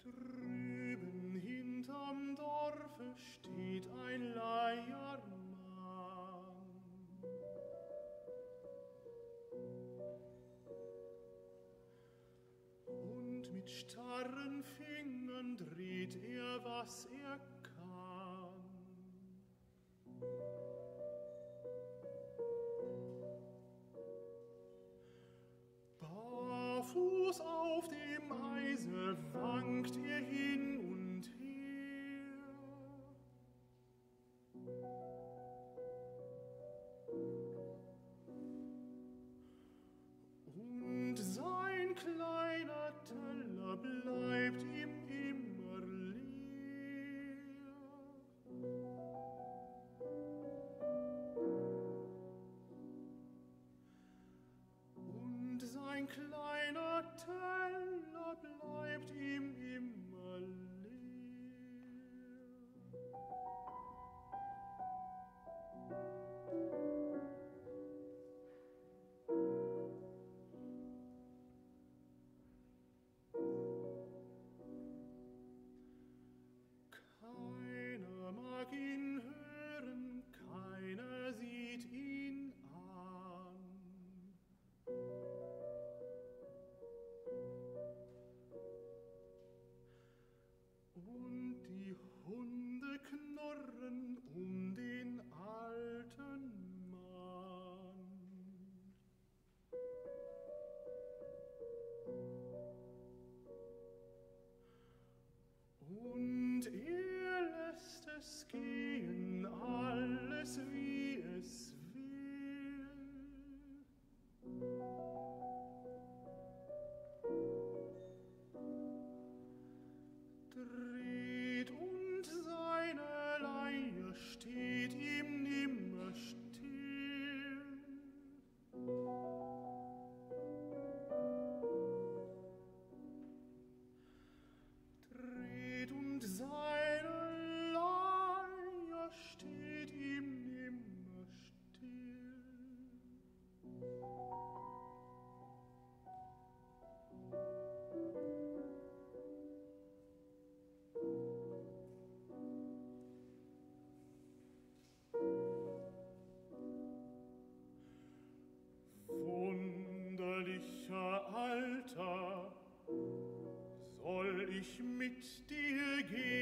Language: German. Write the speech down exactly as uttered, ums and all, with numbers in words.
Drüben hinterm Dorfe steht ein Leiermann. Und mit starren Fingern dreht er, was er kann. Barfuß auf dem Eise wankt er hin und her. Und sein kleiner Teller bleibt ihm immer leer. Und sein kleiner Teller bleibt ihm immer leer. Keiner mag ihn hören, keiner sieht ihn an. Und die Hunde knurren um den alten Mann. Und er lässt es gehen, alles wie es will. Dreht und seine Leier steht ihm nimmer still. Dreht und seine Leier steht ihm nimmer still. Wunderlicher Alter, soll ich mit dir gehen?